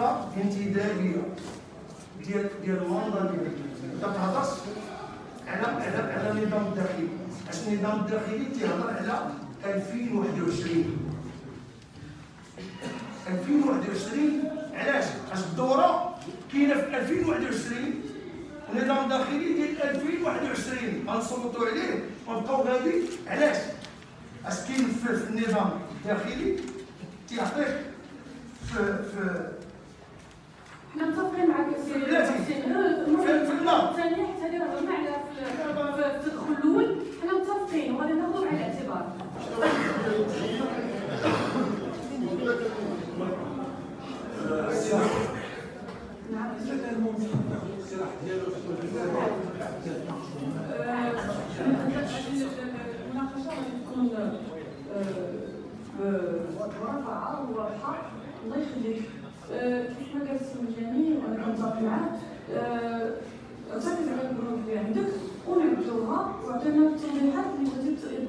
طريقه انتدابيه ديال المنظر ديالك. انت كتهضرش على النظام الداخلي، اش النظام الداخلي تيهضر على 2021. 2021 علاش؟ اش الدوره كاينه في 2021 والنظام الداخلي ديال 2021 غنصوتوا عليه ونبقاو غادي. علاش؟ اش كاين في النظام الداخلي تيعطيك في حنا متفقين معك يا سيدي. في النار الثانيه حتى اللي هضرنا على في التدخل الاول حنا متفقين وغادي ناخذوا على الاعتبار. نعم الاقتراح ديالو المناقشه غادي تكون مرفعه وواضحه. الله يخليك. كيف ما قال السي مجاني وانا كنتفق معاه، ركز على البنود اللي عندك ونعدلوها وعطينا التوضيحات اللي بغيتي